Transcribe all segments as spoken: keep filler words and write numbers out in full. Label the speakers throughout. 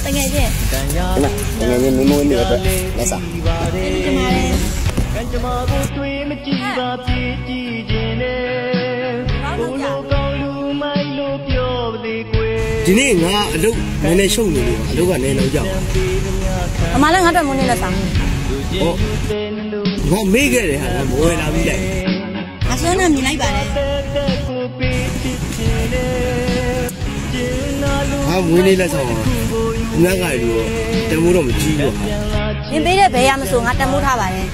Speaker 1: တကယ်ချင်း
Speaker 2: ဒီမှာတကယ်ချင်းမင်းမွေးနေတော့လက်စား
Speaker 1: ဒီမှာလေ
Speaker 3: ကံကြမ္မာကိုတွေးမကြည့်ပါပြေးကြည့်ခြင်းနဲ့ကိုလိုကောင်းလူမိုက်လို့ပြောပါလေကွယ်
Speaker 2: ဒီနေ့ငါအလုပ်နည်းနည်းရှုပ်နေလို့အလုပ်ကလည်းလုံးကြောက်
Speaker 1: အမလည်းငါတို့မွေးနေလက်စား
Speaker 2: ဟောငါမေးခဲ့တယ်ဟာမဝယ်လာပြီးလိုက်
Speaker 1: အစွမ်းနဲ့မြင်လိုက်ပါလေ
Speaker 2: ဟာမွေးနေလက်ဆောင်ငါကလည်းတမိုးတော့မကြည့်ဘူးဟာ
Speaker 1: နင်ပေးတဲ့ဘဲရမဆိုငါတမိုးထားပါတယ်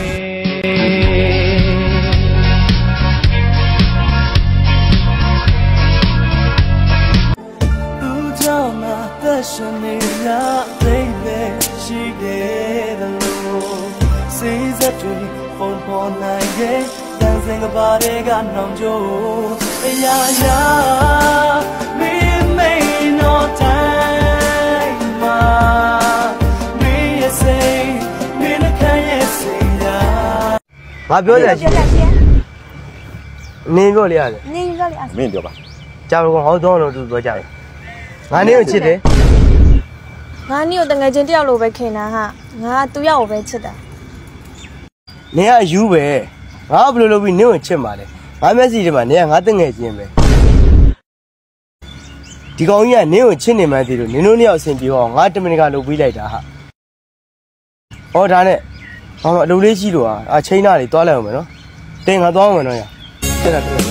Speaker 3: သူကြောင့်ငါသက်ရှင်နေရ baby ရှိတယ်လို့စိတ်သက်တွေပုံပေါ်နိုင်ရဲ့တန်စင်ကပါတွေကနှောင်ကြိုးအရာရာမင်းမေနော်တိုင်းမှာမင်းရဲ့စိတ်မင်းနဲ့ခံရဲ့စိတ်ရာ
Speaker 2: ငါပြောတယ်ရှိနင်းပြောလေရတယ်
Speaker 1: နင်းပြောလေ
Speaker 2: မင်းပြောပါကြာတော့ဟောတော့လို့သူပြောကြတယ်ငါနင်းကိုချစ်တယ်
Speaker 1: ငါနင်းကိုတငယ်ချင်းတယောက်လိုပဲခင်တာဟာငါသူ့ယောက်ကိုပဲချစ်တာ
Speaker 2: နင်ကအယူပဲငါဘယ်လိုလုပ်ပြီးနင်းကိုချစ်မှာလဲငါမျက်စိထဲမှာနင်ကငါတငယ်ချင်းပဲဒီကောင်ကြီးကနင်းကိုချစ်နေမှန်းသိလို့နင်တို့နှစ်ယောက်အဆင်ပြေအောင်ငါတမင်တကာလုပ်ပြီးလိုက်တာဟာဟောဒါနဲ့ငါအလုပ်လေးရှိလို့ဟာအချိန်သားလေးတွားလိုက်အောင်မယ်နော်တင်ငါသွားအောင်မယ်နော်ရဆက်တာပြော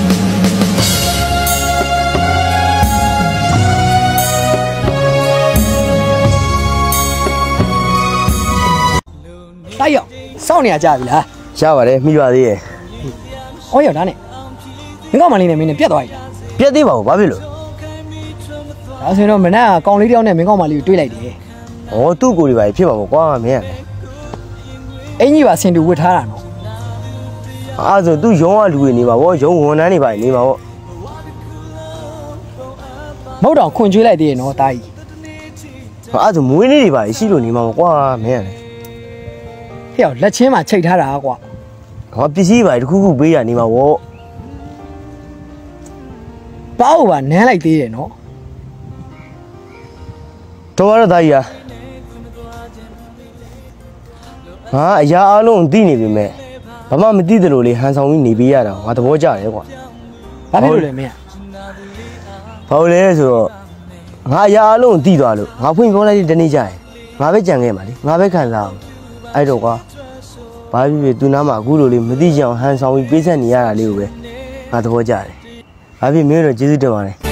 Speaker 4: တိုက်ရောက်စောင့်နေရကြပြီလား
Speaker 2: ရပါတယ်မိပါသေးရဲ့
Speaker 4: ဟောရောက်ဒါနဲ့မင်းကောင်မလေးနဲ့မင်းနဲ့ပြတ်သွားပြီလား
Speaker 2: ပြတ်သေးပါဘူးဘာဖြစ်လို့
Speaker 4: ဒါဆိုရင်တော့မနက်ကကောင်လေးတယောက်နဲ့မင်းကောင်မလေးကိုတွေ့လိုက်တယ်
Speaker 2: ဩသူ့ကိုယ်တွေပါဖြစ်ပါဘောကွာမင်း
Speaker 4: အင်ကြီးပါဆင်တူဝတ်ထားတာနော်
Speaker 2: အားဆိုသူ့ရုံးကလူတွေနေပါဘောရုံးဝန်ထမ်းတွေပါနေပါဘော
Speaker 4: မဟုတ်တော့ခွန်ကျွေးလိုက်သေးရဲ့နော်တာကြီး
Speaker 2: အားဆိုမွေးနေ့တွေပါရှိလို့နေမှာကွာမင်း
Speaker 4: ဟဲ့ရောက်လက်ချင်းမှာချိန်ထားတာကွာ
Speaker 2: ဟောပစ္စည်းပါတခုခုပေးရနေမှာဗော
Speaker 4: ပေါက်ပါနမ်းလိုက်သေးတယ်နော်
Speaker 2: တော်ရသားကြီးဟာဟာအရာအလုံးသိနေပြီမဲ့ဘာမှမသိတယ်လို့လေဟန်ဆောင်ပြီးနေပေးရတာငါသဘောကျတယ်ကွာ
Speaker 4: ဘာဖြစ်လို့လဲမင်း
Speaker 2: ဘာလို့လဲဆိုတော့ငါအရာအလုံးသိသွားလို့ငါဖွင့်ပြောလိုက်တဲ့တနေ့ကျရင်ငါပဲကြံခဲ့မှာလေငါပဲခံစားအောင်အဲ့တော့ကွာဘာဖြစ်ဖြစ်သူနားမှာအခုလိုလေးမသိကြအောင်ဟန်ဆောင်ပြီးပေးဆက်နေရတာလေးကိုပဲငါသဘောကျတယ်။ဘာဖြစ်မင်းတို့ကျေးဇူးတင်ပါတယ်။